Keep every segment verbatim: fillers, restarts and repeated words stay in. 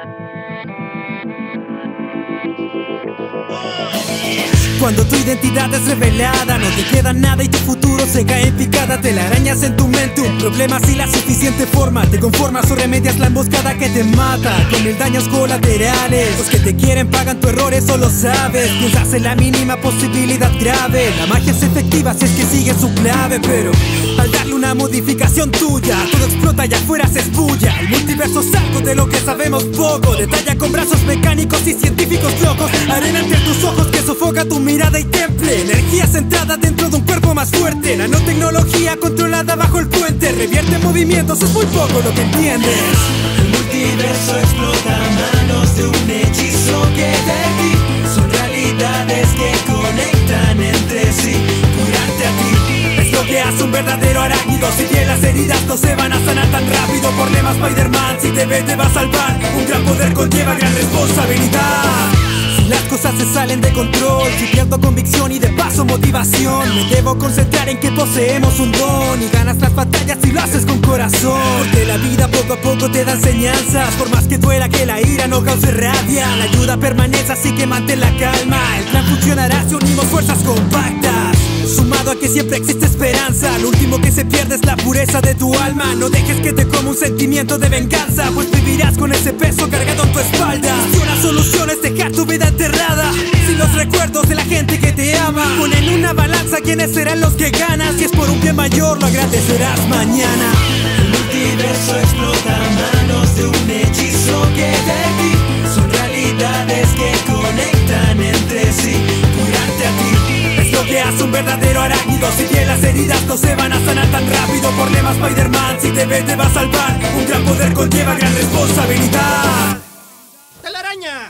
Cuando tu identidad es revelada, no te queda nada y tu futuro se cae en picada. Telarañas en tu mente, un problema sin la suficiente forma. Te conformas o remedias la emboscada que te mata con mil daños colaterales. Los que te quieren pagan tu error, eso lo sabes. Piensas en la mínima posibilidad grave. La magia es efectiva si es que sigue su clave, pero al darle una modificación tuya, todo explota y afuera se espulla. El multiverso es algo de lo que sabemos poco. Detalla con brazos mecánicos y científicos locos. Arena entre tus ojos que sofoca tu mirada y temple. Energía centrada dentro de un cuerpo más fuerte. Nanotecnología controlada bajo el puente. Revierte movimientos, es muy poco lo que entiendes. El multiverso explota a manos de un hechizo que de ti son realidades que conectan entre sí. Curarte a ti es lo que hace un verdadero arácnido. Si bien las heridas no se van a sanar tan rápido. Problema Spider-Man, si te ve te va a salvar. Un gran poder conlleva gran responsabilidad. Las cosas se salen de control, si pierdo convicción y de paso motivación. Me debo concentrar en que poseemos un don y ganas las batallas si lo haces con corazón. Porque la vida poco a poco te da enseñanzas, por más que duela que la ira no cause rabia. La ayuda permanece, así que mantén la calma. El plan funcionará si unimos fuerzas compactas. Sumado a que siempre existe esperanza, lo último que se pierde es la pureza de tu alma. No dejes que te coma un sentimiento de venganza, pues vivirás con ese peso cargado en tu espalda. Si una solución es dejar tu vida enterrada, si los recuerdos de la gente que te ama ponen en una balanza quiénes serán los que ganan. Si es por un bien mayor lo agradecerás mañana. El multiverso explota a manos de un hechizo que de ti son realidades que conectan entre sí. Curarte a ti lo que hace un verdadero arácnido. Si bien las heridas no se van a sanar tan rápido. Problema Spider-Man, si te ve te va a salvar. Un gran poder conlleva gran responsabilidad. ¡Telaraña!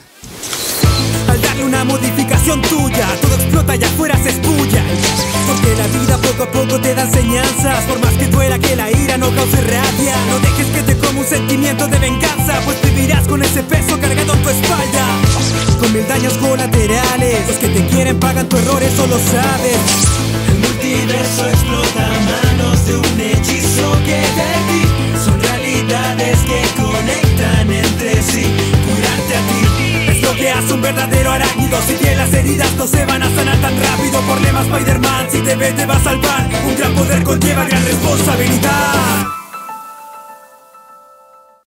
Al darle una modificación tuya, todo explota y afuera se espulla. Porque la vida poco a poco te da enseñanzas, por más que duela que la ira no cause rabia. No dejes que te coma un sentimiento de venganza, pues vivirás con ese peso cargado en tu espalda. Con mil daños colaterales, los que te quieren pagan tu error, eso lo sabes. El multiverso explota a manos de un hechizo que de ti son realidades que conectan entre sí. Curarte a ti es lo que hace un verdadero arácnido. Si bien las heridas no se van a sanar tan rápido. Problema Spider-Man, si te ve te va a salvar. Un gran poder conlleva gran responsabilidad.